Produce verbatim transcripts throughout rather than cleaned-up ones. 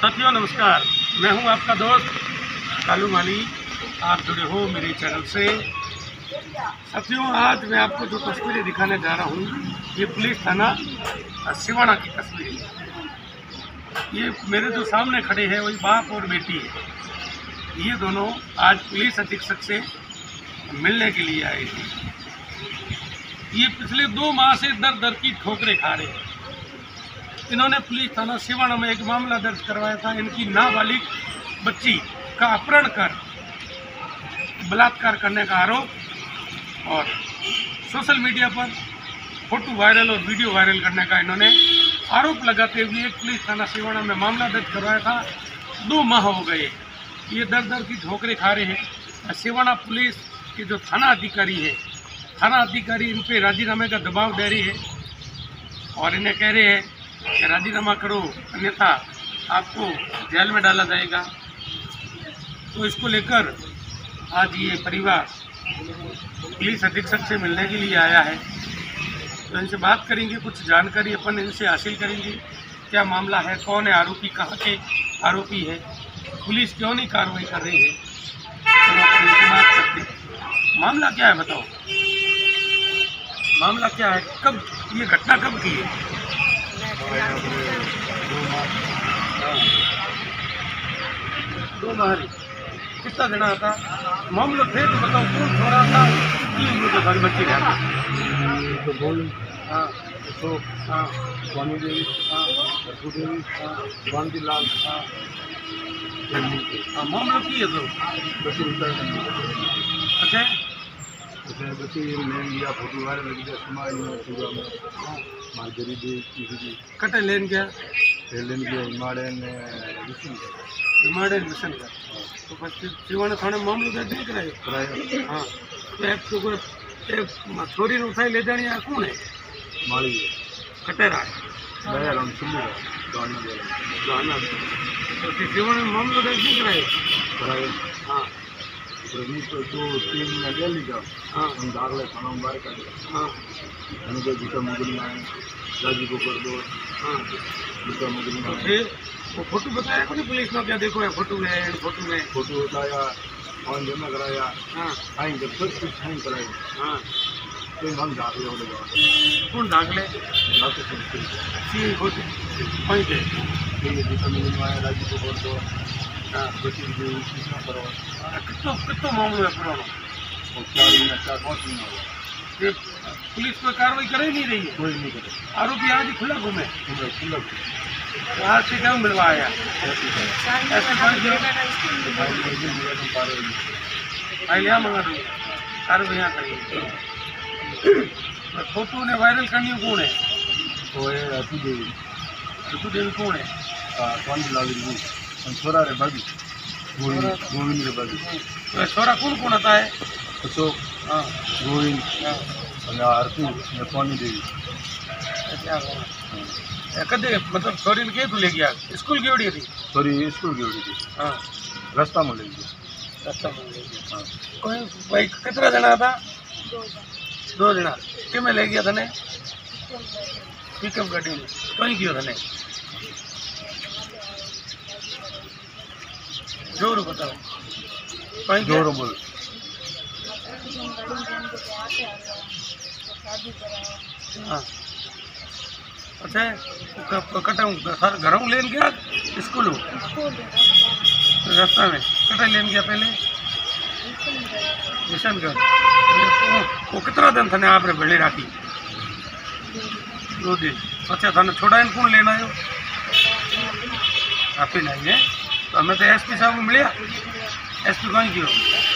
साथियों नमस्कार, मैं हूं आपका दोस्त कालू माली। आप जुड़े हो मेरे चैनल से। साथियों आज मैं आपको जो तस्वीरें दिखाने जा रहा हूं, ये पुलिस थाना सिवाना की तस्वीरें। ये मेरे जो सामने खड़े हैं वही बाप और बेटी है। ये दोनों आज पुलिस अधीक्षक से मिलने के लिए आए थे। ये पिछले दो माह से दर दर की ठोकरें खा रहे हैं। इन्होंने पुलिस थाना सिवाना में एक मामला दर्ज करवाया था। इनकी नाबालिग बच्ची का अपहरण कर बलात्कार करने का आरोप और सोशल मीडिया पर फोटो वायरल और वीडियो वायरल करने का इन्होंने आरोप लगाते हुए एक पुलिस थाना सिवाना में मामला दर्ज करवाया था। दो माह हो गए ये दर दर की ठोकरें खा रहे हैं। सिवाना पुलिस के जो थाना अधिकारी है, थाना अधिकारी इन पे राजीनामे का दबाव दे रही है और इन्हें कह रहे हैं कि राजीनामा करो अन्यथा आपको जेल में डाला जाएगा। तो इसको लेकर आज ये परिवार पुलिस अधीक्षक से मिलने के लिए आया है। तो इनसे बात करेंगे, कुछ जानकारी अपन इनसे हासिल करेंगे। क्या मामला है, कौन है आरोपी, कहाँ के आरोपी है, पुलिस क्यों नहीं कार्रवाई कर रही है, तो अपन इनसे बात करते हैं। मामला क्या है बताओ, मामला क्या है, कब ये घटना कब की है? दो माह कितना देना था मामला थे तो बताओ, कौन छोड़ा था मुझे घर बच्ची घर तो बोल। हाँ तो हाँ स्वामी देवी, हाँ रघु देवी, हाँ गांधी लाल, हाँ हाँ मामला की है तो बच्चे उतर अच्छा बच्चे लेन गया, फोटो वायरल लग गया समाज में पूरा में। माँ गरीबी किसी की कटे लेन गया, लेन गया हिमालयन विष्णु हिमालयन मिशन का। तो પછી સિવાના થાણે મામલો દર્જ નહીં કરાયો? कराया हाँ तो एक तो कोई एक छोरी ने उठाई ले जानी, आ कौन है? माली कटेरा दया राम सुंदर गाना गाना तो सिवाने मामलो दर्ज नहीं करायो? कराया हाँ प्रभु को दो तीन में ले लीजा। हाँ हम दाखले थाना में बाहर कर हाँ हमें जो जूता मुगल में आए राजी को कर दो। हाँ जूता मुगल में तो आए फिर वो फोटो बताया को नहीं पुलिस ने? क्या देखो ये फोटो है, फोटो में फोटो उठाया ऑन जमा कराया हाँ साइन जब सब कुछ साइन कराया हाँ तो हम दाखले हो गया कौन दाखले दाखले सब सी फोटो वहीं पे ये जूता मुगल में आए राजी को कर दो। हाँ बच्ची को कितना करो कितना कितना मामलो है पुराना? और चार महीना चार पाँच महीना हुआ ये पुलिस कोई कार्रवाई कर ही नहीं रही है। कोई नहीं करे आरोपी आज ही खुला घूमे, खुला खुला तो आज से क्या मिलवाया ऐसे फाइल यहाँ मंगा दूँगा, कार्रवाई यहाँ करेंगे। फोटो ने वायरल करनी कौन है? वो है रतु देवी, रतु देवी कौन है? गांधी लाल छोरा रे भाभी गोविंद गोविंद रे भाभी तो छोरा कौन कौन आता है? अशोक हाँ गोविंद हाँ आरती स्वामी देवी। क्या कदे मतलब छोरी ने तू ले गया स्कूल की ओड़ी थी? सॉरी स्कूल की थी हाँ रास्ता में ले गया। रास्ता में ले गया। हाँ कोई भाई कितना जना था? दो जना कि मैं ले गया था पिकअप गाड़ी में कहीं गयो था? जोर बताओ कहीं जोर बोल। हाँ अच्छा कटाऊँ घर हूँ लेन गया स्कूल रास्ता में कटा लेन गया पहले किशनगढ़। वो कितना दिन थाने आप रे भेड़ी राखी? दो दिन। अच्छा थाने छोड़ा इन कौन लेना है? आप ही नहीं है तो हमें तो एस पी साहब को मिलिया। एस पी कहीं क्यों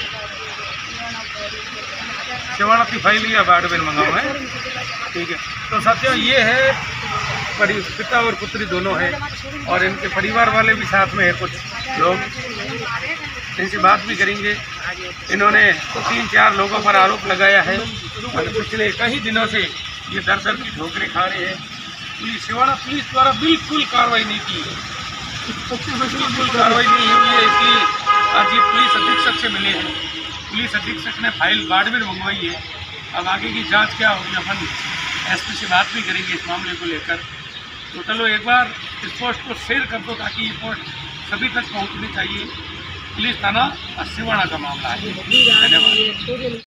सिवाना की फाइल लिया बाडबेन मंगाओ है, ठीक है। तो साथियों ये है परि पिता और पुत्री दोनों है और इनके परिवार वाले भी साथ में है, कुछ लोग इनसे बात भी करेंगे। इन्होंने तो तीन चार लोगों पर आरोप लगाया है और पिछले कई दिनों से ये दर दर की ठोकरें खा रहे हैं। पुलिस सिवाना पुलिस द्वारा बिल्कुल कार्रवाई नहीं की, बिल्कुल कार्रवाई नहीं हुई है, इसलिए आज ये पुलिस अधीक्षक से मिले हैं। पुलिस अधीक्षक ने फाइल बाड़मेर मंगवाई है। अब आगे की जांच क्या होगी अपन एसपी से बात भी करेंगे इस मामले को लेकर। तो चलो एक बार इस पोस्ट को शेयर कर दो ताकि ये पोस्ट सभी तक पहुंचनी चाहिए। पुलिस थाना सिवाड़ा का मामला है। धन्यवाद।